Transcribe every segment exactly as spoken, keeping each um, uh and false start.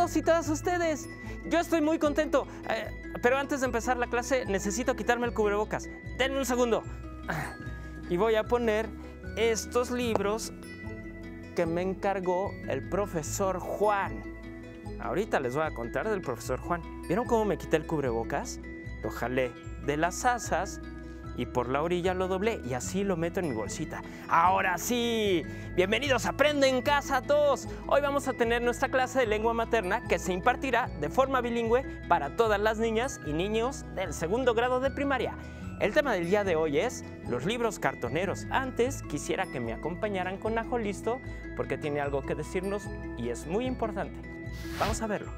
todos y todas ustedes. Yo estoy muy contento, eh, pero antes de empezar la clase necesito quitarme el cubrebocas. Denme un segundo. Y voy a poner estos libros que me encargó el profesor Juan. Ahorita les voy a contar del profesor Juan. ¿Vieron cómo me quité el cubrebocas? Lo jalé de las asas y por la orilla lo doblé y así lo meto en mi bolsita. Ahora sí, bienvenidos a Aprende en Casa a todos. Hoy vamos a tener nuestra clase de lengua materna que se impartirá de forma bilingüe para todas las niñas y niños del segundo grado de primaria. El tema del día de hoy es los libros cartoneros. Antes quisiera que me acompañaran con Ajo Listo porque tiene algo que decirnos y es muy importante. Vamos a verlo.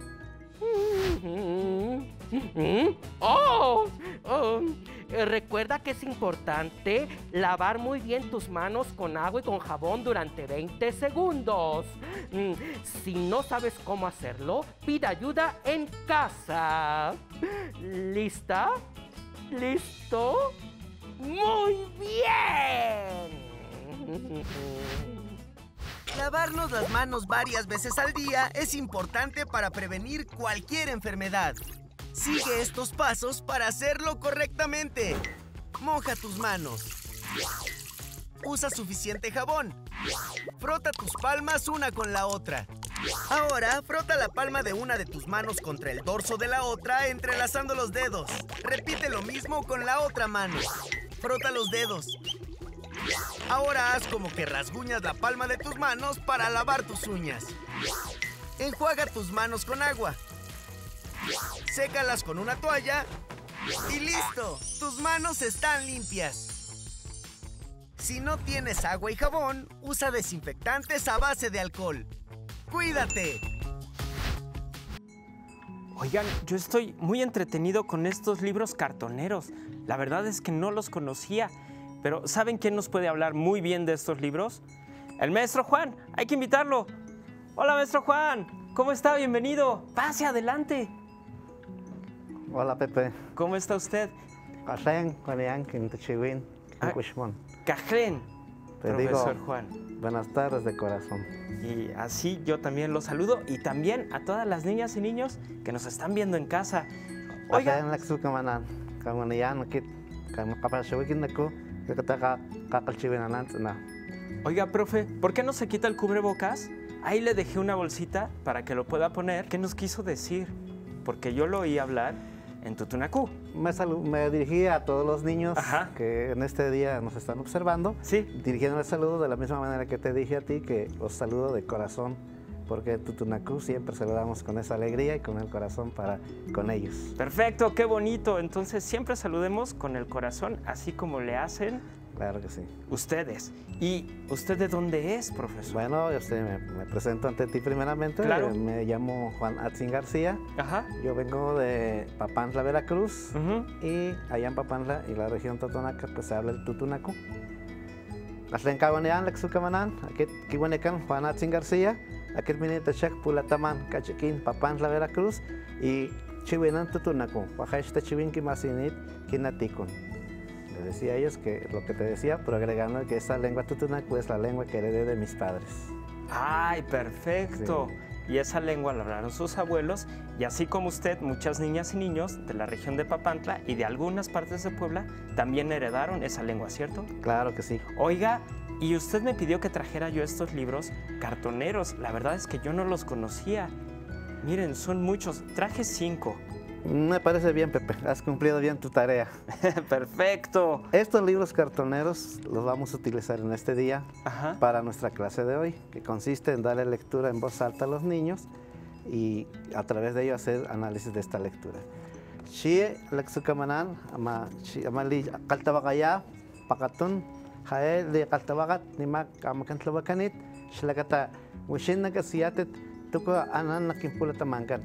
Oh, oh, recuerda que es importante lavar muy bien tus manos con agua y con jabón durante veinte segundos. Si no sabes cómo hacerlo, pide ayuda en casa. ¿Lista? ¿Listo? ¡Muy bien! Lavarnos las manos varias veces al día es importante para prevenir cualquier enfermedad. Sigue estos pasos para hacerlo correctamente. Moja tus manos. Usa suficiente jabón. Frota tus palmas una con la otra. Ahora, frota la palma de una de tus manos contra el dorso de la otra, entrelazando los dedos. Repite lo mismo con la otra mano. Frota los dedos. Ahora haz como que rasguñas la palma de tus manos para lavar tus uñas. Enjuaga tus manos con agua. Sécalas con una toalla y ¡listo! Tus manos están limpias. Si no tienes agua y jabón, usa desinfectantes a base de alcohol. ¡Cuídate! Oigan, yo estoy muy entretenido con estos libros cartoneros. La verdad es que no los conocía. Pero ¿saben quién nos puede hablar muy bien de estos libros? El maestro Juan. Hay que invitarlo. Hola, maestro Juan. ¿Cómo está? Bienvenido. Pase adelante. Hola, Pepe. ¿Cómo está usted? Cajlen, Juan, Quintachiwin, Quincuishmon. Cajlen, Te profesor digo, Juan. Buenas tardes de corazón. Y así yo también los saludo y también a todas las niñas y niños que nos están viendo en casa. Oiga. Cajlen, Lexukamanan, Kamanayan, Kit, Kamapashawikin, Naku, Oiga, profe, ¿por qué no se quita el cubrebocas? Ahí le dejé una bolsita para que lo pueda poner. ¿Qué nos quiso decir? Porque yo lo oí hablar en Tutunacú. Me, me dirigí a todos los niños Ajá. que en este día nos están observando. Sí. Dirigiendo el saludo de la misma manera que te dije a ti, que os saludo de corazón, porque en Tutunacú siempre saludamos con esa alegría y con el corazón para con ellos. Perfecto, qué bonito. Entonces siempre saludemos con el corazón, así como le hacen. Claro que sí. Ustedes. ¿Y usted de dónde es, profesor? Bueno, yo me, me presento ante ti primeramente. Claro. Me llamo Juan Atzin García. Ajá. Yo vengo de Papantla, Veracruz. Uh-huh. Y allá en Papantla y la región Totonaca, pues se habla el Tutunacú. Aslen Kawanean, Lexukamanan, aquí Kiwanekan, Juan Atzin García. Aquí minita Chak Pulataman, Cachiquín, Papantla, Veracruz. Y Chiwinan Tutunacú. Wajashta Chiwinki Masinit, Kinatikun. Les decía a ellos que lo que te decía, pero agregando que esa lengua tutunacu es la lengua que heredé de mis padres. ¡Ay, perfecto! Sí. Y esa lengua la hablaron sus abuelos, y así como usted, muchas niñas y niños de la región de Papantla y de algunas partes de Puebla también heredaron esa lengua, ¿cierto? Claro que sí. Oiga, y usted me pidió que trajera yo estos libros cartoneros. La verdad es que yo no los conocía. Miren, son muchos. Traje cinco. Me parece bien, Pepe. Has cumplido bien tu tarea. Perfecto. Estos libros cartoneros los vamos a utilizar en este día. Ajá. Para nuestra clase de hoy, que consiste en darle lectura en voz alta a los niños y a través de ello hacer análisis de esta lectura. Shie lexukamanan ama amali kaltabakaya pakatun hae de kaltabakat nimak amakantlavakanit shlakata wishin nakasiyatet tuko anan nakimpulatamankan.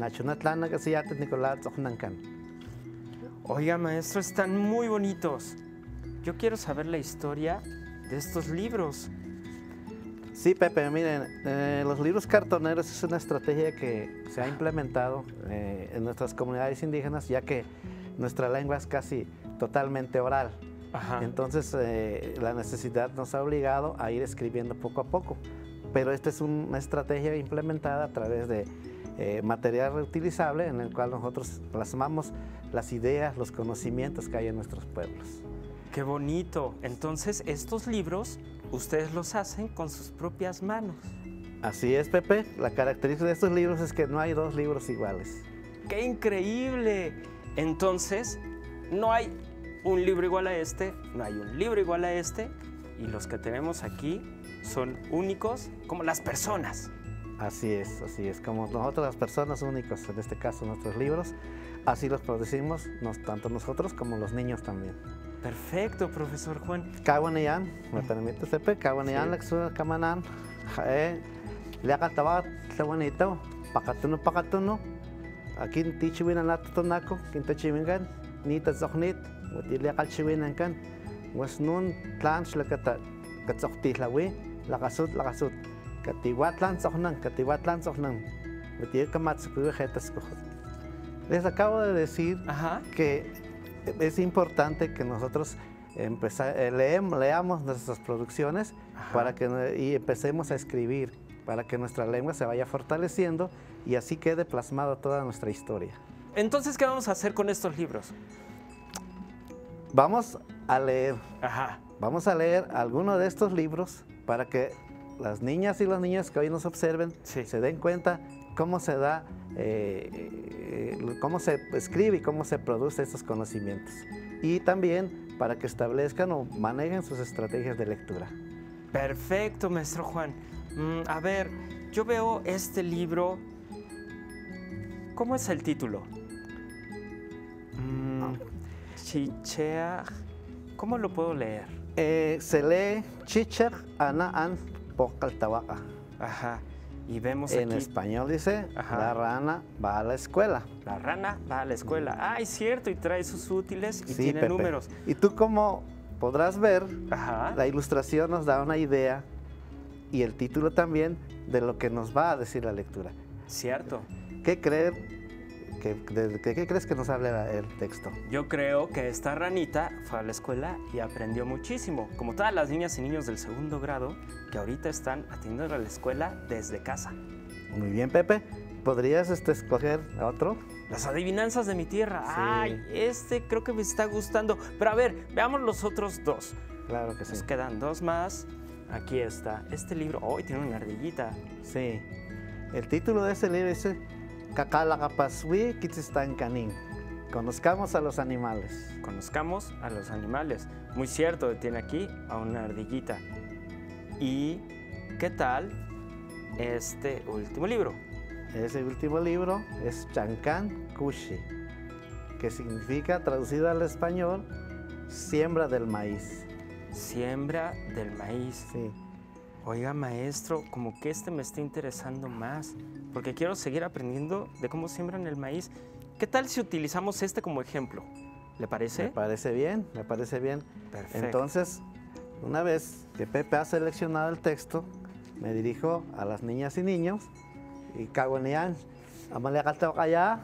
Oiga, maestro, están muy bonitos. Yo quiero saber la historia de estos libros. Sí, Pepe, miren, eh, los libros cartoneros es una estrategia que se ha implementado eh, en nuestras comunidades indígenas, ya que nuestra lengua es casi totalmente oral. Ajá. Entonces, eh, la necesidad nos ha obligado a ir escribiendo poco a poco. pero esta es una estrategia implementada a través de eh, material reutilizable en el cual nosotros plasmamos las ideas, los conocimientos que hay en nuestros pueblos. ¡Qué bonito! Entonces, estos libros, ustedes los hacen con sus propias manos. Así es, Pepe. La característica de estos libros es que no hay dos libros iguales. ¡Qué increíble! Entonces, no hay un libro igual a este, no hay un libro igual a este, y los que tenemos aquí son únicos como las personas. Así es, así es. Como nosotros las personas únicos, en este caso nuestros libros, así los producimos, nos, tanto nosotros como los niños también. Perfecto, profesor Juan. Kawanian, me permite, Pepe, Kawanian, Lexua, Kamanan, Jae, Leacatabat, Tlawanito, Pacatuno, Pacatuno, aquí en Tichiwin, Natutonaco, Quintachivingan, Nita Zohnit, Utileacalchiwinan can, was nun, Tlanch, Lacata, Katzochtislawi, Lagasut, Lagasut, Katihuatlan, Zohnan, Katihuatlan, Zohnan, Utielkamatsuku, Jetasco. Les acabo de decir Ajá. que es importante que nosotros empezar, eh, leemos, leamos nuestras producciones para que, y empecemos a escribir, para que nuestra lengua se vaya fortaleciendo y así quede plasmado toda nuestra historia. Entonces, ¿qué vamos a hacer con estos libros? Vamos a leer, Ajá. vamos a leer alguno de estos libros para que las niñas y los niños que hoy nos observen Sí. se den cuenta cómo se da, eh, eh, cómo se escribe y cómo se produce estos conocimientos. Y también para que establezcan o manejen sus estrategias de lectura. Perfecto, maestro Juan. Mm, a ver, yo veo este libro. ¿Cómo es el título? Mm, Chichea. ¿Cómo lo puedo leer? Eh, se lee Chichar Anaan Pocaltahuaca. Ajá. Y vemos En aquí. español dice, Ajá. la rana va a la escuela. La rana va a la escuela. Ah, es cierto, y trae sus útiles y Sí, tiene Pepe. números. Y tú, como podrás ver, Ajá. la ilustración nos da una idea y el título también de lo que nos va a decir la lectura. Cierto. ¿Qué, creer, que, de, de qué crees que nos habla el texto? Yo creo que esta ranita fue a la escuela y aprendió muchísimo, como todas las niñas y niños del segundo grado que ahorita están atendiendo a la escuela desde casa. Muy bien, Pepe. ¿Podrías este, escoger a otro? Las adivinanzas de mi tierra. Sí. Ay, este creo que me está gustando. Pero a ver, veamos los otros dos. Claro que sí. Nos quedan dos más. Aquí está. Este libro, hoy tiene una ardillita. Sí. El título de ese libro dice Kakalakapaswi Kitzistankanin. Conozcamos a los animales. Conozcamos a los animales. Muy cierto, tiene aquí a una ardillita. ¿Y qué tal este último libro? Ese último libro es Chancan Kushi, que significa, traducido al español, siembra del maíz. Siembra del maíz. Sí. Oiga, maestro, como que este me está interesando más, porque quiero seguir aprendiendo de cómo siembran el maíz. ¿Qué tal si utilizamos este como ejemplo? ¿Le parece? Me parece bien, me parece bien. Perfecto. Entonces, una vez que Pepe ha seleccionado el texto, me dirijo a las niñas y niños y cago en ellas. Amaleakaltawakaya,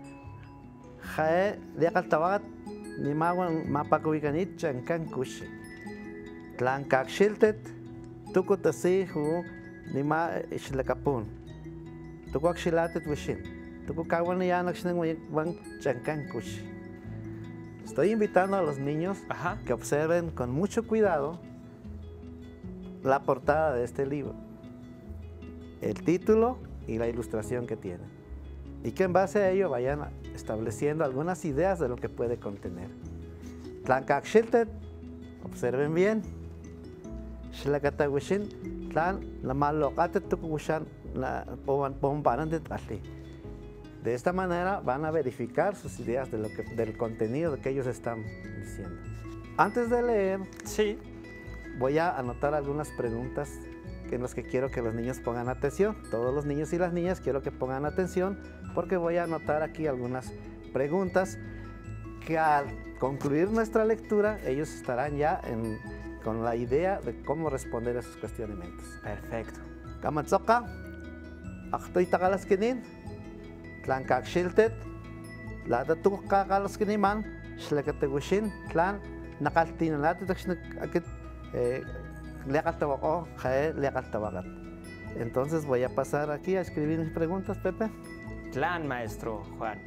jae leakaltawakat, ni mawan mapakuikanit chankan kushi. Tlan kakshiltet, tukutasi hu ni ma ishlakapun. Tukuakshilatet wishin. Tukukawan yanakshnen wan chankan kushi. Estoy invitando a los niños Ajá. que observen con mucho cuidado la portada de este libro, el título y la ilustración que tiene, y que en base a ello vayan estableciendo algunas ideas de lo que puede contener. Tlankakshiltet, observen bien. Shlakatawishin, tlan lamalokatet tukushan la pombanan de tali. De esta manera van a verificar sus ideas de lo que, del contenido que ellos están diciendo. Antes de leer, Sí. voy a anotar algunas preguntas en las que quiero que los niños pongan atención. Todos los niños y las niñas quiero que pongan atención porque voy a anotar aquí algunas preguntas que al concluir nuestra lectura ellos estarán ya en, con la idea de cómo responder a esos cuestionamientos. Perfecto. Kamatsoka, aktoy takalaskinin, tlan kakshiltet, lada tukakalaskiniman, shlakategushin, tlan nakaltinalati takshnak akit lekaltawako, jae lekaltawakat. Entonces voy a pasar aquí a escribir mis preguntas, Pepe. Tlan, maestro Juan.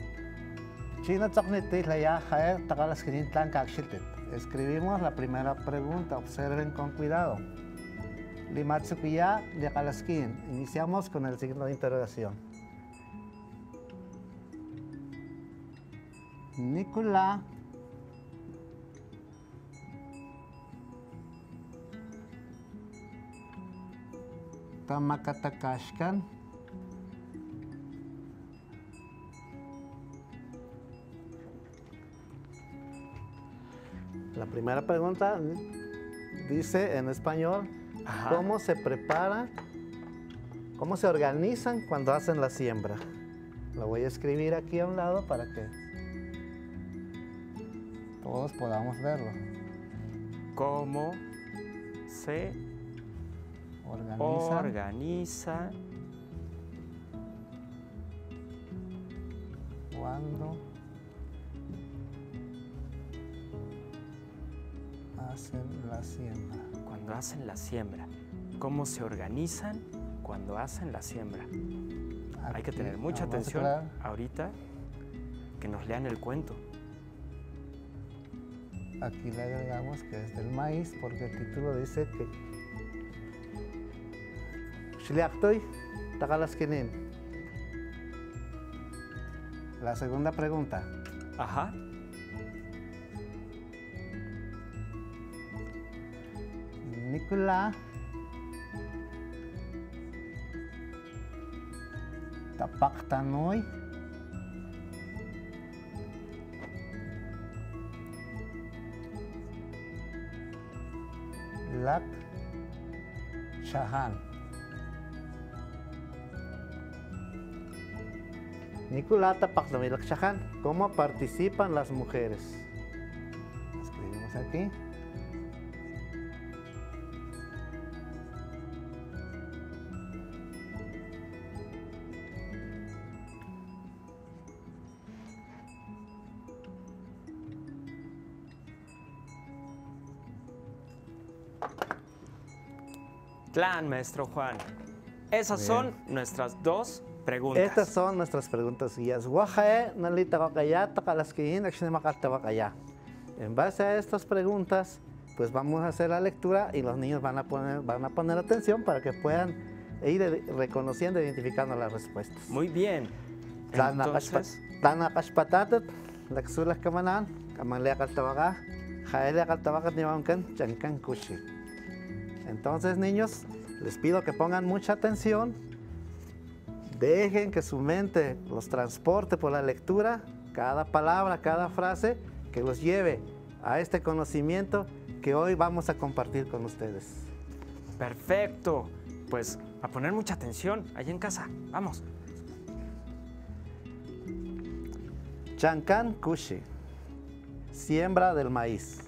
Escribimos la primera pregunta, observen con cuidado. Limatsukuya Liakalaskin. Iniciamos con el signo de interrogación. Nicola Tamakatakashkan. La primera pregunta dice en español, ajá, ¿cómo se prepara, cómo se organizan cuando hacen la siembra? Lo voy a escribir aquí a un lado para que todos podamos verlo. ¿Cómo se organiza, organiza cuando hacen la siembra? Cuando hacen la siembra. ¿Cómo se organizan cuando hacen la siembra? Aquí hay que tener mucha atención ahorita que nos lean el cuento. Aquí le agregamos que es del maíz porque el título dice que Shliaktoy Takalaskinin. La segunda pregunta. Ajá. Nicola Tapaktanoy Lak Shahan. Nicola Tapaktanoy Lak Shahan. ¿Cómo participan las mujeres? Escribimos aquí. Tlan, maestro Juan. Esas bien son nuestras dos preguntas. Estas son nuestras preguntas guías. En base a estas preguntas, pues vamos a hacer la lectura y los niños van a poner, van a poner atención para que puedan ir reconociendo, identificando las respuestas. Muy bien. Entonces, Entonces, niños, les pido que pongan mucha atención, dejen que su mente los transporte por la lectura, cada palabra, cada frase, que los lleve a este conocimiento que hoy vamos a compartir con ustedes. Perfecto. Pues a poner mucha atención allá en casa. Vamos. Chancan Kushi, siembra del maíz.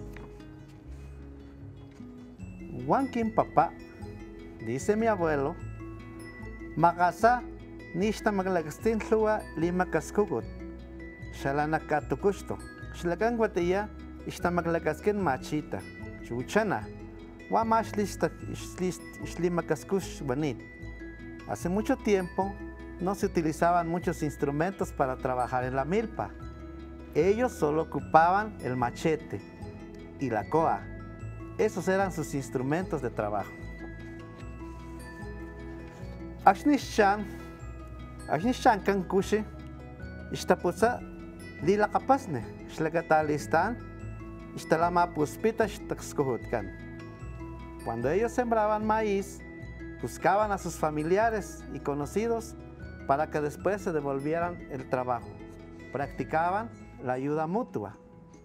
Wankin papá, dice mi abuelo, Magasa nishta maglagastin tlua lima kaskugut, shalanakatukusto, shlakan guatilla, ishta maglagaskin machita, chuchana, wamash lista lima kaskush bonit. Hace mucho tiempo no se utilizaban muchos instrumentos para trabajar en la milpa. Ellos solo ocupaban el machete y la coa. Esos eran sus instrumentos de trabajo. Ashnishan, Ashnishan kan kushi, ishtapusa lila kapasne, shlagatalistan, ishtalama puspita shtakskuhutkan. Cuando ellos sembraban maíz, buscaban a sus familiares y conocidos para que después se devolvieran el trabajo. Practicaban la ayuda mutua.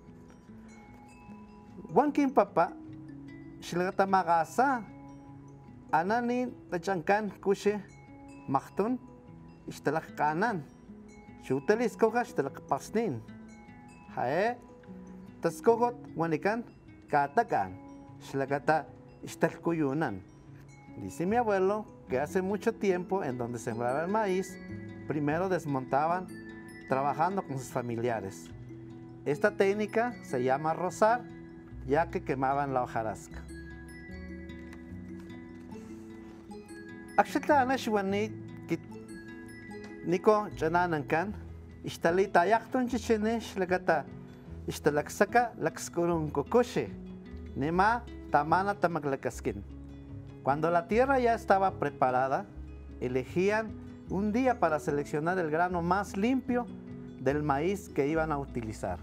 Wankin papa, Shlagata magasa, anani tachankan kushe, machtun, ishtalak kanan, shutelis koga ishtalak pasnin. Hae, taskogot wanikan, katakan, Shlagata ishtalkuyunan. Dice mi abuelo que hace mucho tiempo en donde sembraba el maíz, primero desmontaban trabajando con sus familiares. Esta técnica se llama rozar, ya que quemaban la hojarasca. Akshitana shwani kit Niko chananankan ishtalita yaktun chichinish lagata ishtalaksaka lakskurun kokoshi nema tamana tamaglakaskin. Cuando la tierra ya estaba preparada, elegían un día para seleccionar el grano más limpio del maíz que iban a utilizar.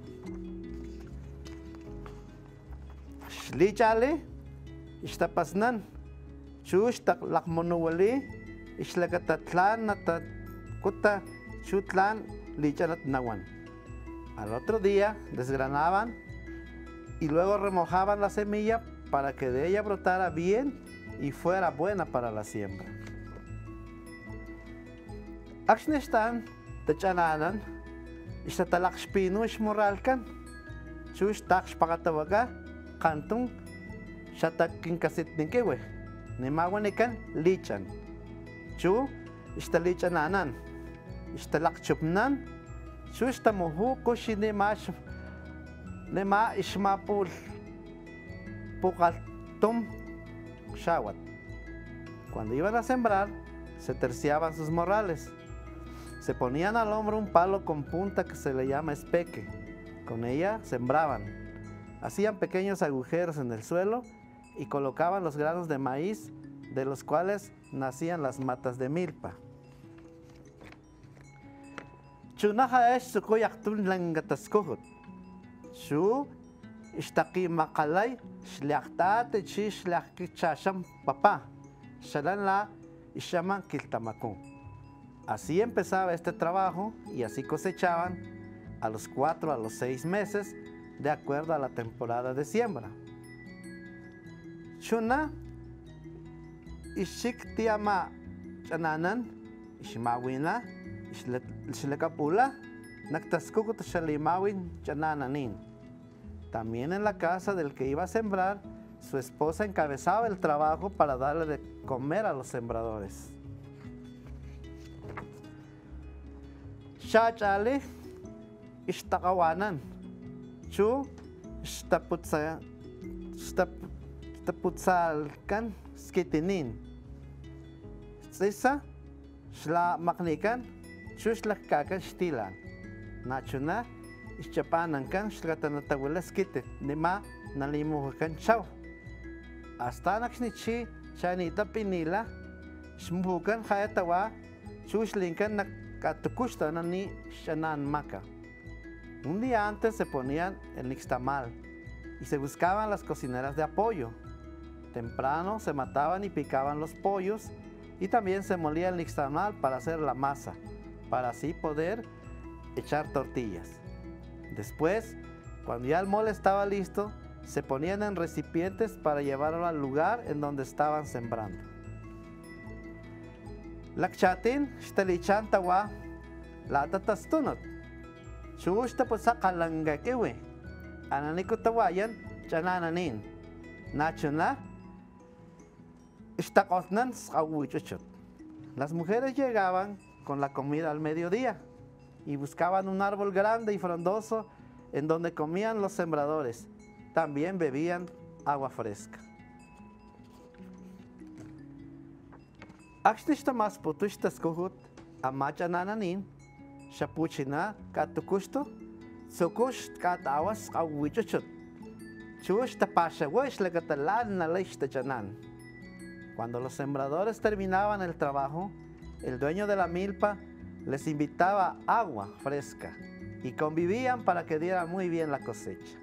Shlichale ishtapasnan chush taklakmonuwali ishlagatatlan nata kuta chutlan lichanat nawan. Al otro día desgranaban y luego remojaban la semilla para que de ella brotara bien y fuera buena para la siembra. Akshnestan tachananan ishtatalakshpinu ishmoralkan chush takshpakatawaga kantung shatakinkasitninkewe nimawanikan lichan chu ishtalichananan ishtalakchupnan chu ishtamuhu kushi nimash nima ishmapul pukaltum shawat. Cuando iban a sembrar se terciaban sus morrales. Se ponían al hombro un palo con punta que se le llama espeque. Con ella sembraban. Hacían pequeños agujeros en el suelo y colocaban los granos de maíz, de los cuales nacían las matas de milpa. Chunaha esh sukoyaktun langataskohut. Shu ishtaki makalay shliaktate chi shliakkichasham papá. Shalan la ishaman kiltamakun. Así empezaba este trabajo y así cosechaban a los cuatro a los seis meses de acuerdo a la temporada de siembra. Shuna ishiktiama chananan ishmawina ishlekapula naktaskukut shalimawin chanananin. También en la casa del que iba a sembrar, su esposa encabezaba el trabajo para darle de comer a los sembradores. Shachale ishtakawanan chu ishtaputsa ishtaputsalkan skitinin sisa shla maknikan chu shlakakan shtilan nachuna ischapanankan shlatanatawila skitit nima nalimuhukan chaw hasta nakshnichi chanita pinila shmuhukan hayatawa chu shlinkan nak ni shanan maca. Un día antes se ponían el nixtamal y se buscaban las cocineras de apoyo. Temprano se mataban y picaban los pollos y también se molía el nixtamal para hacer la masa, para así poder echar tortillas. Después, cuando ya el mole estaba listo, se ponían en recipientes para llevarlo al lugar en donde estaban sembrando. Lakchatin shtalichan tawa latatastunot. Shushta posa kalangakewe. Ananiko tawayan chanananin. Nachuna ishtakotnan skawichuchut. Las mujeres llegaban con la comida al mediodía y buscaban un árbol grande y frondoso en donde comían los sembradores. También bebían agua fresca. Akshishtamas putushtas kuhut amachanananin shapuchina katukusto sokush katawas kawichuchut chush tapashawesh legatalan na chanan. Cuando los sembradores terminaban el trabajo, el dueño de la milpa les invitaba agua fresca y convivían para que diera muy bien la cosecha.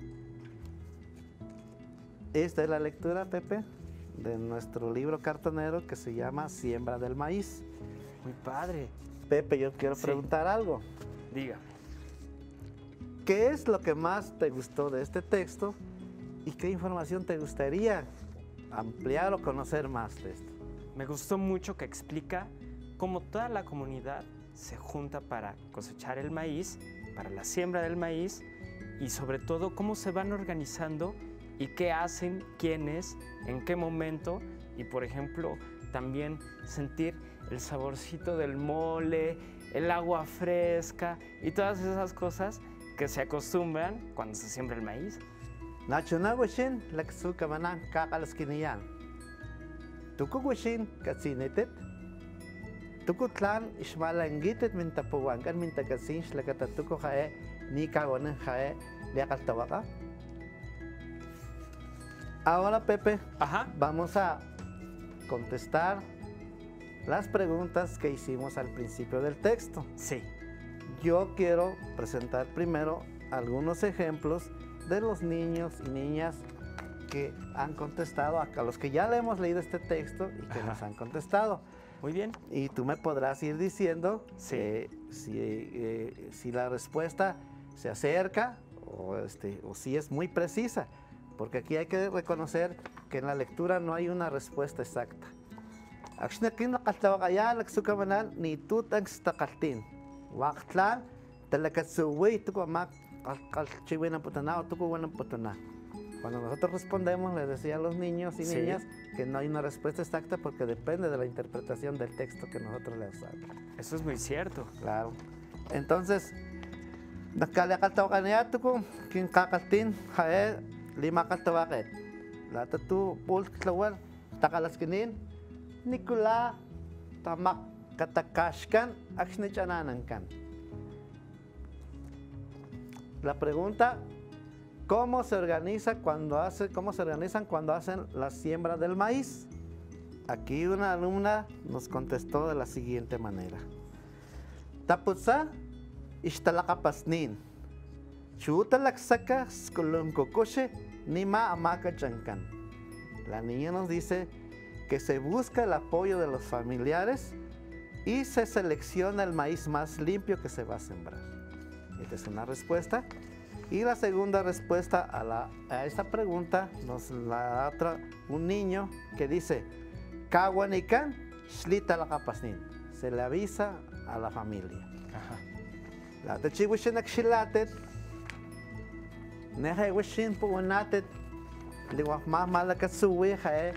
Esta es la lectura, Pepe, de nuestro libro cartonero que se llama Siembra del Maíz. Muy padre. Pepe, yo quiero Sí. preguntar algo. Dígame. ¿Qué es lo que más te gustó de este texto y qué información te gustaría ampliar o conocer más de esto? Me gustó mucho que explica cómo toda la comunidad se junta para cosechar el maíz, para la siembra del maíz y sobre todo cómo se van organizando y qué hacen, quiénes, en qué momento y por ejemplo también sentir el saborcito del mole, el agua fresca y todas esas cosas que se acostumbran cuando se siembra el maíz. Nachunagushin laksukamanang kakalaskiniyan. Tuku wishin katsinitet. Tuku tlan ishmalangitet mintapuwankan mintakasin shlakata tuku jae ni kagonen jae liakaltawaka. Ahora, Pepe, Ajá. vamos a contestar las preguntas que hicimos al principio del texto. Sí. Yo quiero presentar primero algunos ejemplos de los niños y niñas que han contestado, a los que ya le hemos leído este texto y que Ajá. nos han contestado. Muy bien. Y tú me podrás ir diciendo Sí. eh, si, eh, si la respuesta se acerca o, este, o si es muy precisa, porque aquí hay que reconocer que en la lectura no hay una respuesta exacta. Axnekin naqaltawaqaya laksukamanan ni tutang staqaltin. Waqtlan talakatsuwi tuku amak qalchiwinan putana o tuku winan putana. Cuando nosotros respondemos, les decía a los niños y Sí. niñas que no hay una respuesta exacta porque depende de la interpretación del texto que nosotros le usamos. Eso es muy cierto. Claro. Entonces, nakaliakaltawaqanaya tuku kinqaqaltin jae limakaltawaqet. Lata tu pultlawal taqalaskinin Nikula tamak katakashkan akshnechananankan. La pregunta, ¿cómo se organiza cuando hace, cómo se organizan cuando hacen la siembra del maíz? Aquí una alumna nos contestó de la siguiente manera. Taputsa ishtalakapasnin. Chutalaksaka skulunkokushe nima amaka chankan. La niña nos dice que se busca el apoyo de los familiares y se selecciona el maíz más limpio que se va a sembrar. Esta es una respuesta. Y la segunda respuesta a, la, a esta pregunta nos la da otra, un niño que dice, Kawanikan shlita la kapasnin. Se le avisa a la familia. Ajá. La techiwishinak shilatet, neja wishin puwanatet, liwak más malakatsuwi jae.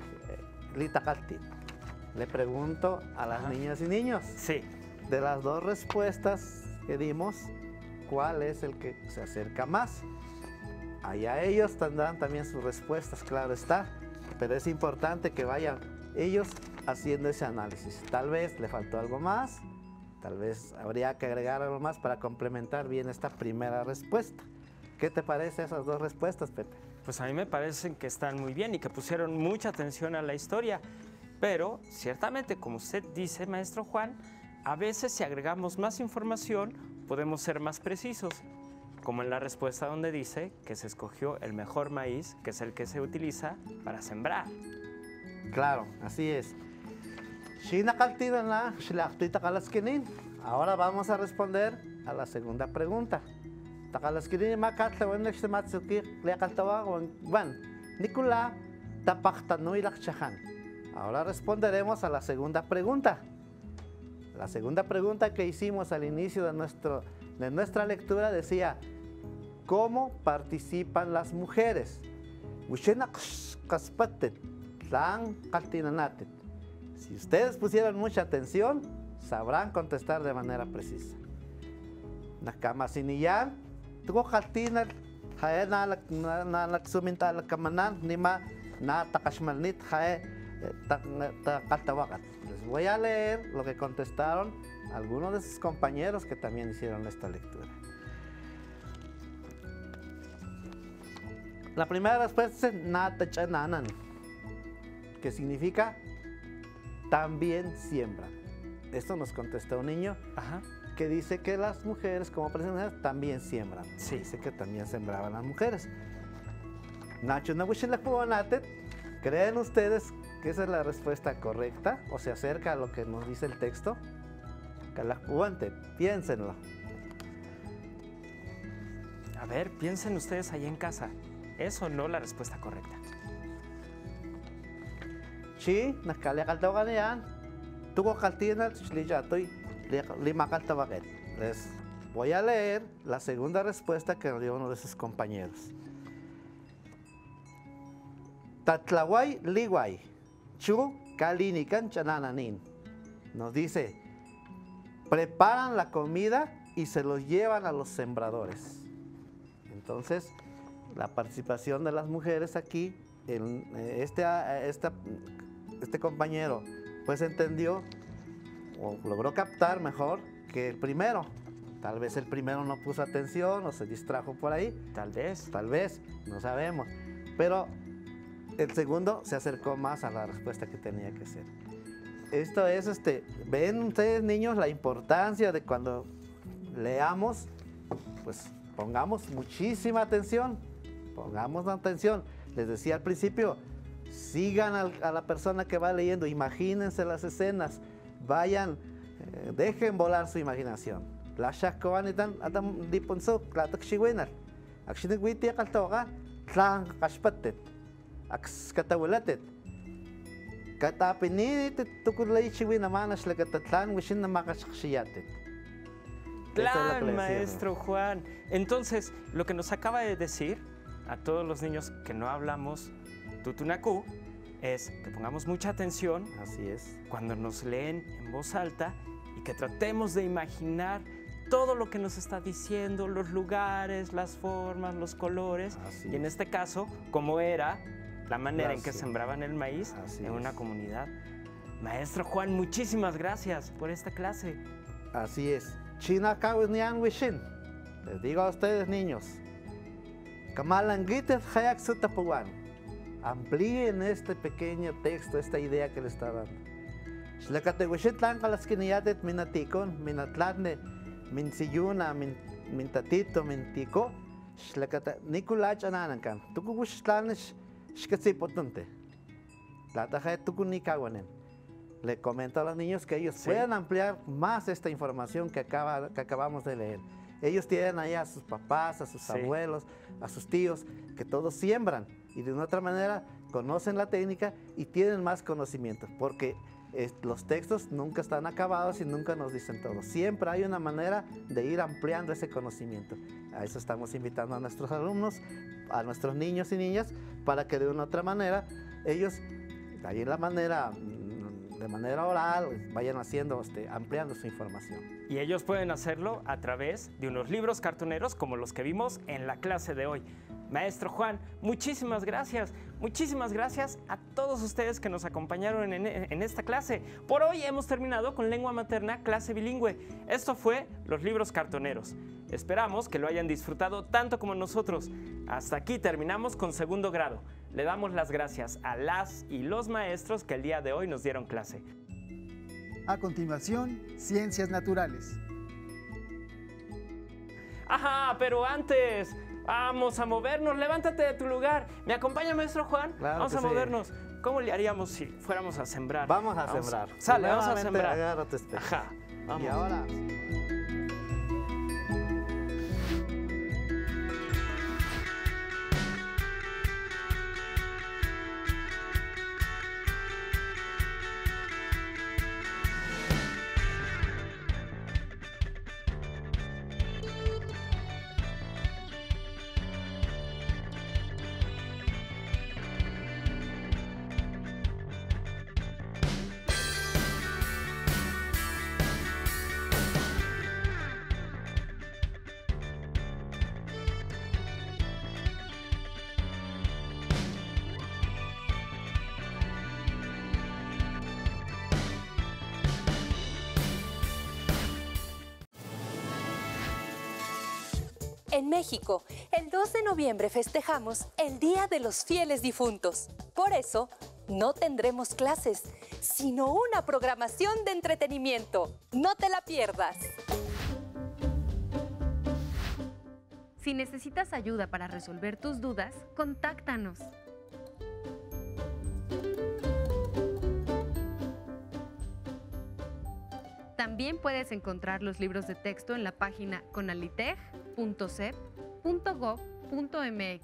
Le pregunto a las Ajá. niñas y niños, Sí. de las dos respuestas que dimos, ¿cuál es el que se acerca más? Allá ellos tendrán también sus respuestas, claro está, pero es importante que vayan ellos haciendo ese análisis. Tal vez le faltó algo más, tal vez habría que agregar algo más para complementar bien esta primera respuesta. ¿Qué te parece esas dos respuestas, Pepe? Pues a mí me parecen que están muy bien y que pusieron mucha atención a la historia. Pero ciertamente, como usted dice, maestro Juan, a veces si agregamos más información podemos ser más precisos. Como en la respuesta donde dice que se escogió el mejor maíz, que es el que se utiliza para sembrar. Claro, así es. Ahora vamos a responder a la segunda pregunta. Ahora responderemos a la segunda pregunta. La segunda pregunta que hicimos al inicio de, nuestro, de nuestra lectura decía, ¿cómo participan las mujeres? Si ustedes pusieron mucha atención, sabrán contestar de manera precisa. Nakamasiniyan, tuko kaltinal, hae na naksuminta kamanan, nima na takashmalnit, hae takaltawakat. Les voy a leer lo que contestaron algunos de sus compañeros que también hicieron esta lectura. La primera respuesta es natachananan, que significa también siembran. Esto nos contestó un niño. Ajá. Que dice que las mujeres como personas también siembran. Sí. Dice que también sembraban las mujeres. ¿Creen ustedes que esa es la respuesta correcta o se acerca a lo que nos dice el texto? Piénsenlo. A ver, piensen ustedes ahí en casa. ¿Es o no la respuesta correcta? Sí, les voy a leer la segunda respuesta que dio uno de sus compañeros. Tatlaway liway, chu kalinikan chanananin. Nos dice, preparan la comida y se los llevan a los sembradores. Entonces, la participación de las mujeres aquí en este, esta este compañero pues entendió o logró captar mejor que el primero. Tal vez el primero no puso atención o se distrajo por ahí. Tal vez. Tal vez, no sabemos. Pero el segundo se acercó más a la respuesta que tenía que ser. Esto es, este, ven ustedes niños la importancia de cuando leamos, pues pongamos muchísima atención, pongamos atención. Les decía al principio, sigan al, a la persona que va leyendo, imagínense las escenas, vayan, eh, dejen volar su imaginación. La shakawanitan atam diponso klatak shiwinar. Akshinig witi kaltoka, tlang kashpatet, aks katawalatet. Katapinit tukulay shiwin amanas lagatatlan wishin na makashakshiyatet. Claro, maestro Juan. Entonces, lo que nos acaba de decir a todos los niños que no hablamos tutunacú es que pongamos mucha atención. Así es. Cuando nos leen en voz alta y que tratemos de imaginar todo lo que nos está diciendo, los lugares, las formas, los colores. Así y en es. este caso, cómo era la manera Así en que es. sembraban el maíz Así en es. una comunidad. Maestro Juan, muchísimas gracias por esta clase. Así es. Chinakawinian wishin. Les digo a ustedes niños, Kamalangitet hayak sutapuan. Amplíen este pequeño texto, esta idea que le está dando. Shlakate wishit lang kalaskiniyatet minatikon, minatlatne, min siyuna, min, min tatito, min tiko. Shlakate nikulach ananankan. Tuku wishlanish shkatsipotunte. Latajet tuku nikawanen. Le comento a los niños que ellos Sí. pueden ampliar más esta información que, acaba, que acabamos de leer. Ellos tienen ahí a sus papás, a sus Sí. abuelos, a sus tíos, que todos siembran y de una otra manera conocen la técnica y tienen más conocimiento, porque eh, los textos nunca están acabados y nunca nos dicen todo. Siempre hay una manera de ir ampliando ese conocimiento. A eso estamos invitando a nuestros alumnos, a nuestros niños y niñas, para que de una otra manera ellos, ahí en la manera... de manera oral, vayan haciendo, este, ampliando su información. Y ellos pueden hacerlo a través de unos libros cartoneros como los que vimos en la clase de hoy. Maestro Juan, muchísimas gracias. Muchísimas gracias a todos ustedes que nos acompañaron en, en esta clase. Por hoy hemos terminado con lengua materna, clase bilingüe. Esto fue los libros cartoneros. Esperamos que lo hayan disfrutado tanto como nosotros. Hasta aquí terminamos con segundo grado. Le damos las gracias a las y los maestros que el día de hoy nos dieron clase. A continuación, Ciencias Naturales. Ajá, pero antes, vamos a movernos. Levántate de tu lugar. ¿Me acompaña, maestro Juan? Claro vamos que a sí. movernos. ¿Cómo le haríamos si fuéramos a sembrar? Vamos a sembrar. Sale, vamos a Nuevamente, sembrar. agarra tu espejo. Ajá, vamos. Y ahora... En México, el dos de noviembre festejamos el Día de los Fieles Difuntos. Por eso, no tendremos clases, sino una programación de entretenimiento. ¡No te la pierdas! Si necesitas ayuda para resolver tus dudas, contáctanos. También puedes encontrar los libros de texto en la página conaliteg punto cep punto gov punto mx.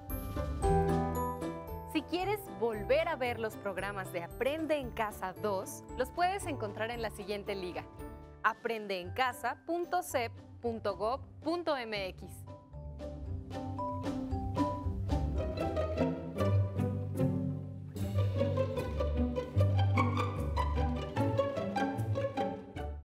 Si quieres volver a ver los programas de Aprende en Casa dos, los puedes encontrar en la siguiente liga: aprende en casa punto cep punto gov punto mx.